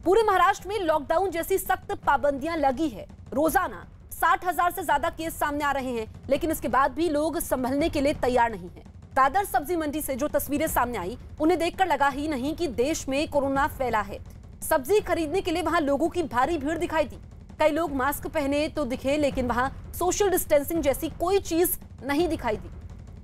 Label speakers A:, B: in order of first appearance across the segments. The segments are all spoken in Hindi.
A: पूरे महाराष्ट्र में लॉकडाउन जैसी सख्त पाबंदियां लगी है। रोजाना 60,000 से ज्यादा केस सामने आ रहे हैं, लेकिन इसके बाद भी लोग संभलने के लिए तैयार नहीं हैं। दादर सब्जी मंडी से जो तस्वीरें सामने आई, उन्हें देखकर लगा ही नहीं कि देश में कोरोना फैला है। सब्जी खरीदने के लिए वहां लोगों की भारी भीड़ दिखाई दी। कई लोग मास्क पहने तो दिखे, लेकिन वहां सोशल डिस्टेंसिंग जैसी कोई चीज नहीं दिखाई दी।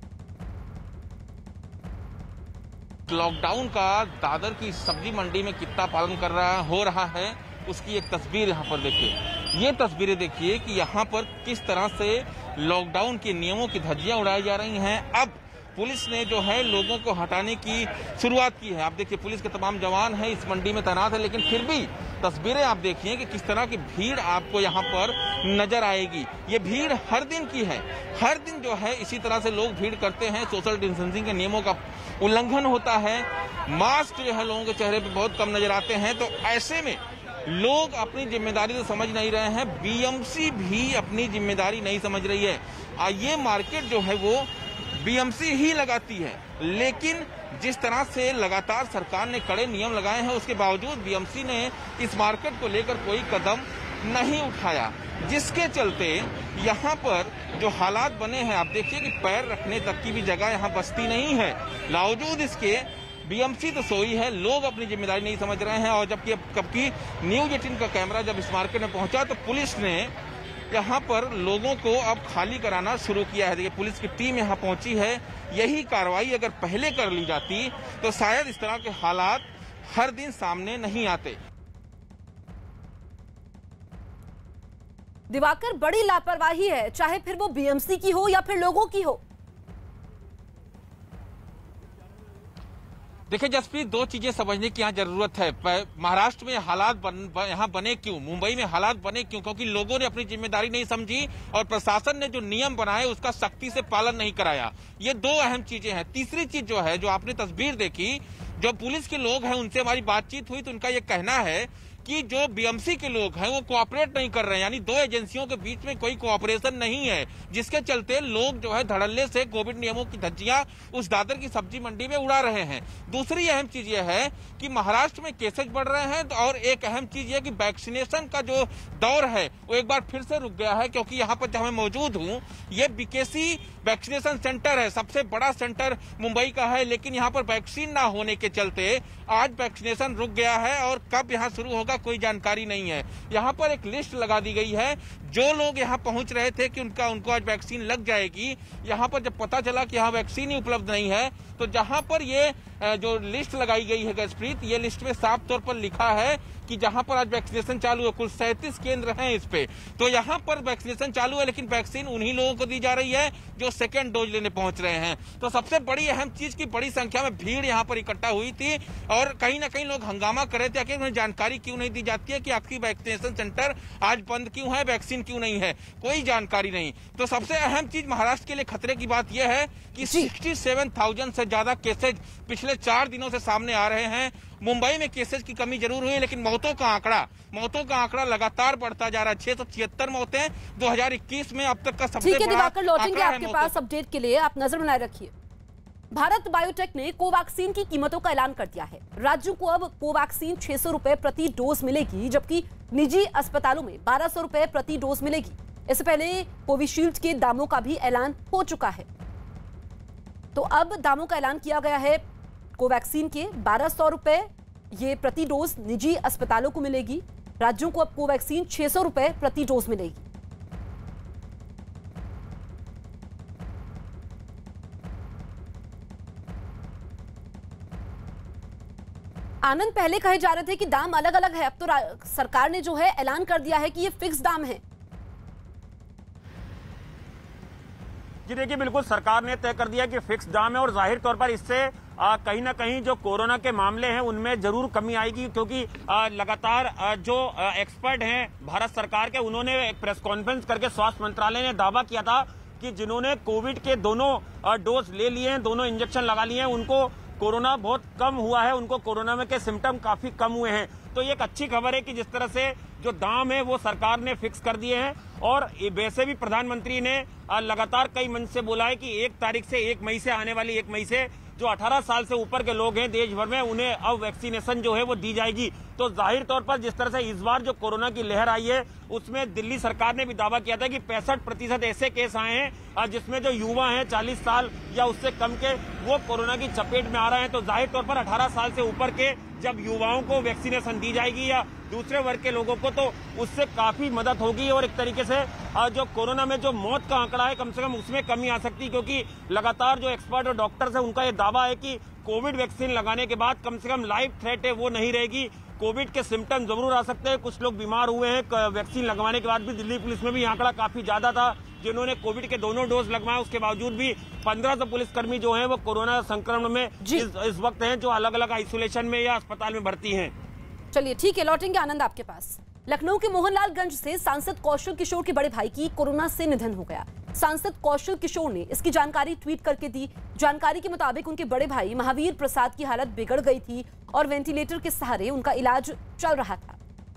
B: लॉकडाउन का दादर की सब्जी मंडी में कितना पालन हो रहा है, उसकी एक तस्वीर यहाँ पर देखिए। ये तस्वीरें देखिए कि यहाँ पर किस तरह से लॉकडाउन के नियमों की धज्जियां उड़ाई जा रही हैं। अब पुलिस ने जो है लोगों को हटाने की शुरुआत की है। आप देखिए पुलिस के तमाम जवान हैं इस मंडी में तैनात है, लेकिन फिर भी तस्वीरें आप देखिए कि किस तरह की भीड़ आपको यहाँ पर नजर आएगी। ये भीड़ हर दिन की है, हर दिन जो है इसी तरह से लोग भीड़ करते हैं। सोशल डिस्टेंसिंग के नियमों का उल्लंघन होता है, मास्क जो है लोगों के चेहरे पे बहुत कम नजर आते हैं। तो ऐसे में लोग अपनी जिम्मेदारी तो समझ नहीं रहे हैं, बीएमसी भी अपनी जिम्मेदारी नहीं समझ रही है। ये मार्केट जो है वो बीएमसी ही लगाती है, लेकिन जिस तरह से लगातार सरकार ने कड़े नियम लगाए हैं, उसके बावजूद बीएमसी ने इस मार्केट को लेकर कोई कदम नहीं उठाया, जिसके चलते यहाँ पर जो हालात बने हैं, आप देखिए कि पैर रखने तक की भी जगह यहाँ बचती नहीं है। बावजूद इसके बीएमसी तो सोई है, लोग अपनी जिम्मेदारी नहीं समझ रहे हैं। और जबकि कबकि न्यूज 18 का कैमरा जब इस मार्केट में पहुंचा तो पुलिस ने यहाँ पर लोगों को अब खाली कराना शुरू किया है। देखिए पुलिस की टीम यहाँ पहुंची है। यही कार्रवाई अगर पहले कर ली जाती तो शायद इस तरह के हालात हर दिन सामने नहीं आते।
A: दिवाकर, बड़ी लापरवाही है, चाहे फिर वो बीएमसी की हो या फिर लोगों की हो।
B: देखिए जसप्रीत, दो चीजें समझने की यहाँ जरूरत है। महाराष्ट्र में हालात यहाँ बने क्यों, मुंबई में हालात बने क्यों? क्योंकि लोगों ने अपनी जिम्मेदारी नहीं समझी और प्रशासन ने जो नियम बनाए उसका सख्ती से पालन नहीं कराया। ये दो अहम चीजें हैं। तीसरी चीज जो है, जो आपने तस्वीर देखी, जो पुलिस के लोग हैं उनसे हमारी बातचीत हुई तो उनका ये कहना है कि जो बीएमसी के लोग हैं वो कोऑपरेट नहीं कर रहे हैं, यानी दो एजेंसियों के बीच में कोई कोऑपरेशन नहीं है, जिसके चलते लोग जो है धड़ल्ले से कोविड नियमों की धज्जियां उस दादर की सब्जी मंडी में उड़ा रहे हैं। दूसरी अहम चीज यह है कि महाराष्ट्र में केसेज बढ़ रहे हैं, और एक अहम चीज यह कि वैक्सीनेशन का जो दौर है वो एक बार फिर से रुक गया है। क्योंकि यहाँ पर जहां मैं मौजूद हूँ, ये बीकेसी वैक्सीनेशन सेंटर है, सबसे बड़ा सेंटर मुंबई का है, लेकिन यहाँ पर वैक्सीन ना होने के चलते आज वैक्सीनेशन रुक गया है और कब यहाँ शुरू होगा कोई जानकारी नहीं है। यहाँ पर एक लिस्ट लगा दी गई है, जो लोग यहाँ पहुंच रहे थे कि उनको आज वैक्सीन लग जाएगी। यहाँ पर जब पता चला कि यहाँ वैक्सीन ही उपलब्ध नहीं है, तो जहाँ पर ये जो लिस्ट लगाई गई है गजप्रीत, ये लिस्ट में साफ तौर पर लिखा है कि जहां पर आज वैक्सीनेशन चालू है, कुल 37 केंद्र हैं इस पे, तो यहाँ पर वैक्सीनेशन चालू है, लेकिन वैक्सीन उन्हीं लोगों को दी जा रही है जो सेकेंड डोज लेने पहुंच रहे हैं। तो सबसे बड़ी अहम चीज की बड़ी संख्या में भीड़ यहाँ पर इकट्ठा हुई थी और कहीं ना कहीं लोग हंगामा कर रहे थे कि उन्हें जानकारी क्यों नहीं दी जाती है कि आपकी वैक्सीनेशन सेंटर आज बंद क्यों है, वैक्सीन क्यों नहीं है, कोई जानकारी नहीं। तो सबसे अहम चीज महाराष्ट्र के लिए खतरे की बात यह है कि 67,000 से ज्यादा केसेज पिछले 4 दिनों से सामने आ रहे हैं। मुंबई में केसेज की कमी जरूर हुई है, लेकिन मौतों का आंकड़ा लगातार बढ़ता जा रहा है। 676 मौतें 2021 में अब तक का सबसे बड़ा
A: दिवाकर, लौटेंगे आपके पास अपडेट के लिए, आप नजर बनाए रखिए। भारत बायोटेक ने कोवैक्सीन की कीमतों का ऐलान कर दिया है। राज्यों को अब कोवैक्सीन 600 रुपए प्रति डोज मिलेगी, जबकि निजी अस्पतालों में 1200 रुपए प्रति डोज मिलेगी। इससे पहले कोविशील्ड के दामों का भी ऐलान हो चुका है, तो अब दामों का ऐलान किया गया है। कोवैक्सीन के 1200 रुपए ये प्रति डोज निजी अस्पतालों को मिलेगी। राज्यों को अब कोवैक्सीन 600 रुपए प्रति डोज मिलेगी। आनंद, पहले कहे जा रहे थे कि दाम अलग अलग है, अब तो सरकार ने जो है ऐलान कर दिया है कि ये फिक्स दाम है।
C: जी देखिए, बिल्कुल सरकार ने तय कर दिया कि फिक्स दाम है और जाहिर तौर पर इससे कहीं ना कहीं जो कोरोना के मामले हैं उनमें जरूर कमी आएगी, क्योंकि लगातार जो एक्सपर्ट हैं भारत सरकार के, उन्होंने एक प्रेस कॉन्फ्रेंस करके स्वास्थ्य मंत्रालय ने दावा किया था कि जिन्होंने कोविड के दोनों डोज ले लिए हैं, दोनों इंजेक्शन लगा लिए हैं, उनको कोरोना बहुत कम हुआ है, उनको कोरोना में के सिम्टम काफी कम हुए हैं। तो ये एक अच्छी खबर है कि जिस तरह से जो दाम है वो सरकार ने फिक्स कर दिए हैं। और वैसे भी प्रधानमंत्री ने लगातार कई मंच से बोला है कि 1 तारीख से 1 मई से आने वाली 1 मई से जो 18 साल से ऊपर के लोग हैं देश भर में, उन्हें अब वैक्सीनेशन जो है वो दी जाएगी। तो जाहिर तौर पर जिस तरह से इस बार जो कोरोना की लहर आई है, उसमें दिल्ली सरकार ने भी दावा किया था कि 65% ऐसे केस आए हैं जिसमें जो युवा हैं 40 साल या उससे कम के, वो कोरोना की चपेट में आ रहे हैं। तो जाहिर तौर पर 18 साल से ऊपर के जब युवाओं को वैक्सीनेशन दी जाएगी या दूसरे वर्ग के लोगों को, तो उससे काफी मदद होगी और एक तरीके से जो कोरोना में जो मौत का आंकड़ा है कम से कम उसमें कमी आ सकती है। क्योंकि लगातार जो एक्सपर्ट और डॉक्टर्स है उनका ये दावा है कि कोविड वैक्सीन लगाने के बाद कम से कम लाइफ थ्रेट है वो नहीं रहेगी। कोविड के सिम्टम जरूर आ सकते हैं, कुछ लोग बीमार हुए हैं वैक्सीन लगवाने के बाद भी। दिल्ली पुलिस में भी आंकड़ा काफी ज्यादा था जिन्होंने कोविड के दोनों डोज लगवाए, उसके बावजूद भी 1500 पुलिसकर्मी जो हैं वो कोरोना संक्रमण में इस वक्त हैं, जो अलग अलग आइसोलेशन में या अस्पताल में भर्ती हैं।
A: चलिए ठीक है, लौटेंगे आनंद आपके पास। लखनऊ के मोहनलालगंज से सांसद कौशल किशोर के बड़े भाई की कोरोना से निधन हो गया। सांसद कौशल किशोर ने इसकी जानकारी ट्वीट करके दी। जानकारी के मुताबिक उनके बड़े भाई महावीर प्रसाद की हालत बिगड़ गई थी और वेंटिलेटर के सहारे उनका इलाज चल रहा था।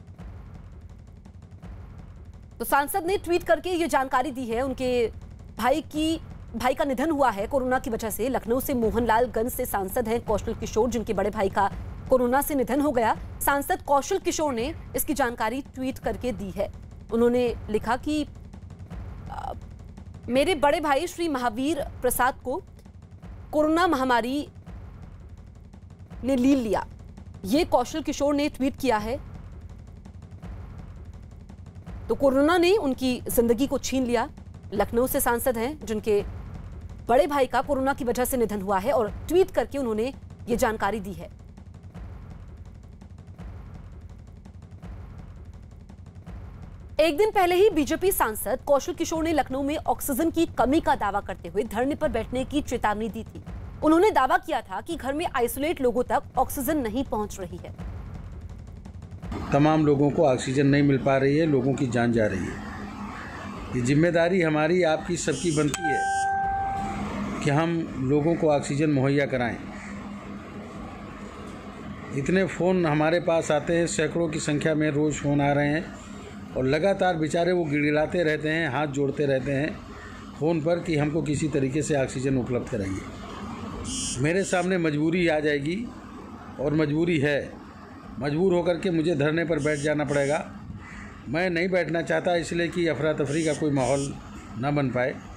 A: तो सांसद ने ट्वीट करके ये जानकारी दी है। उनके भाई का निधन हुआ है कोरोना की वजह से। लखनऊ से मोहनलालगंज से सांसद हैं कौशल किशोर, जिनके बड़े भाई का कोरोना से निधन हो गया। सांसद कौशल किशोर ने इसकी जानकारी ट्वीट करके दी है। उन्होंने लिखा कि मेरे बड़े भाई श्री महावीर प्रसाद को कोरोना महामारी ने लील लिया। ये कौशल किशोर ने ट्वीट किया है। तो कोरोना ने उनकी जिंदगी को छीन लिया। लखनऊ से सांसद हैं जिनके बड़े भाई का कोरोना की वजह से निधन हुआ है और ट्वीट करके उन्होंने ये जानकारी दी है। एक दिन पहले ही बीजेपी सांसद कौशल किशोर ने लखनऊ में ऑक्सीजन की कमी का दावा करते हुए धरने पर बैठने की चेतावनी दी थी। उन्होंने दावा किया था कि घर में आइसोलेट लोगों तक ऑक्सीजन नहीं पहुंच रही है।
D: तमाम लोगों को ऑक्सीजन नहीं मिल पा रही है, लोगों की जान जा रही है। ये जिम्मेदारी हमारी आपकी सबकी बनती है कि हम लोगों को ऑक्सीजन मुहैया कराएं। इतने फ़ोन हमारे पास आते हैं, सैकड़ों की संख्या में रोज़ फ़ोन आ रहे हैं और लगातार बेचारे वो गिड़गिड़ाते रहते हैं, हाथ जोड़ते रहते हैं फ़ोन पर कि हमको किसी तरीके से ऑक्सीजन उपलब्ध कराइए। मेरे सामने मजबूरी आ जाएगी और मजबूरी है, मजबूर होकर के मुझे धरने पर बैठ जाना पड़ेगा। मैं नहीं बैठना चाहता इसलिए कि अफरा तफरी का कोई माहौल ना बन पाए।